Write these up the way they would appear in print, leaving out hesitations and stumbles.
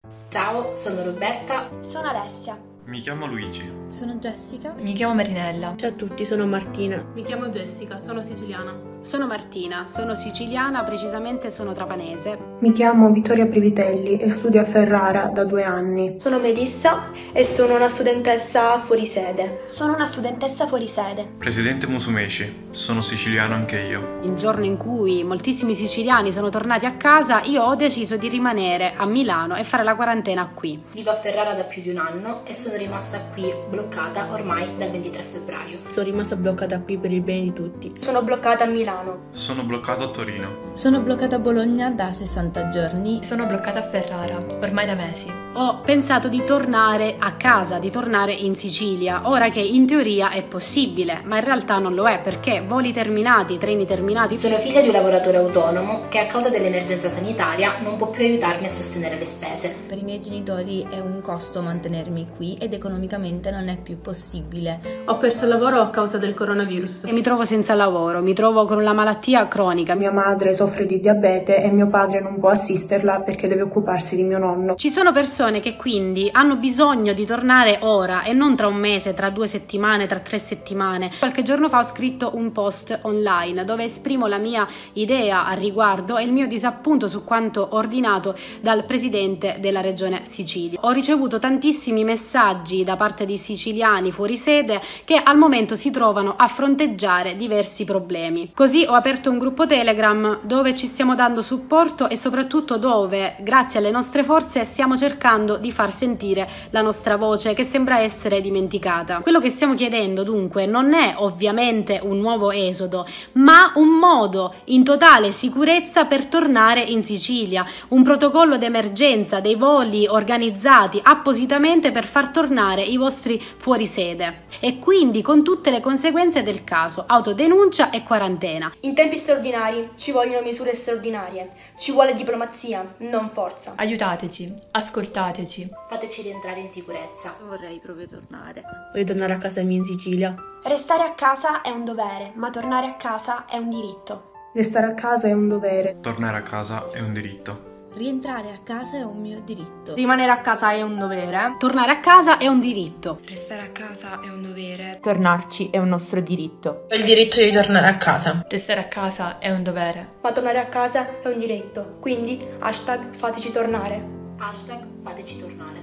Ciao, sono Roberta. Sono Alessia. Mi chiamo Luigi. Sono Jessica. Mi chiamo Marinella. Ciao a tutti, sono Martina. Mi chiamo Jessica, sono siciliana. Sono Martina, sono siciliana, precisamente sono trapanese. Mi chiamo Vittoria Privitelli e studio a Ferrara da 2 anni. Sono Melissa e sono una studentessa fuori sede. Sono una studentessa fuori sede. Presidente Musumeci, sono siciliano anche io. Il giorno in cui moltissimi siciliani sono tornati a casa, io ho deciso di rimanere a Milano e fare la quarantena qui. Vivo a Ferrara da più di 1 anno e sono rimasta qui bloccata ormai dal 23 febbraio. Sono rimasta bloccata qui per il bene di tutti. Sono bloccata a Milano. Sono bloccato a Torino. Sono bloccata a Bologna da 60 giorni. Sono bloccata a Ferrara, ormai da mesi. Ho pensato di tornare a casa, di tornare in Sicilia, ora che in teoria è possibile, ma in realtà non lo è perché voli terminati, treni terminati. Sono figlia di un lavoratore autonomo che a causa dell'emergenza sanitaria non può più aiutarmi a sostenere le spese. Per i miei genitori è un costo mantenermi qui ed economicamente non è più possibile. Ho perso il lavoro a causa del coronavirus. E mi trovo senza lavoro, mi trovo con la malattia cronica. Mia madre soffre di diabete e mio padre non può assisterla perché deve occuparsi di mio nonno. Ci sono persone che quindi hanno bisogno di tornare ora e non tra 1 mese, tra 2 settimane, tra 3 settimane. Qualche giorno fa ho scritto un post online dove esprimo la mia idea al riguardo e il mio disappunto su quanto ordinato dal presidente della regione Sicilia. Ho ricevuto tantissimi messaggi da parte di siciliani fuori sede che al momento si trovano a fronteggiare diversi problemi. Così ho aperto un gruppo Telegram dove ci stiamo dando supporto e soprattutto dove, grazie alle nostre forze, stiamo cercando di far sentire la nostra voce che sembra essere dimenticata. Quello che stiamo chiedendo dunque non è ovviamente un nuovo esodo, ma un modo in totale sicurezza per tornare in Sicilia, un protocollo d'emergenza, dei voli organizzati appositamente per far tornare i vostri fuorisede e quindi con tutte le conseguenze del caso, autodenuncia e quarantena. In tempi straordinari ci vogliono misure straordinarie, ci vuole diplomazia, non forza. Aiutateci, ascoltateci. Fateci rientrare in sicurezza. Vorrei proprio tornare. Voglio tornare a casa mia in Sicilia. Restare a casa è un dovere, ma tornare a casa è un diritto. Restare a casa è un dovere. Tornare a casa è un diritto. Rientrare a casa è un mio diritto. Rimanere a casa è un dovere. Tornare a casa è un diritto. Restare a casa è un dovere. Tornarci è un nostro diritto. Ho il diritto di tornare a casa. Restare a casa è un dovere. Ma tornare a casa è un diritto, quindi #fateci tornare. #fateci tornare.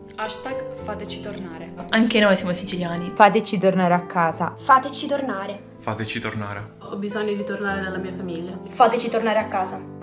#fateci tornare. Anche noi siamo siciliani. Fateci tornare a casa. Fateci tornare. Fateci tornare. Ho bisogno di tornare dalla mia famiglia. Fateci tornare a casa.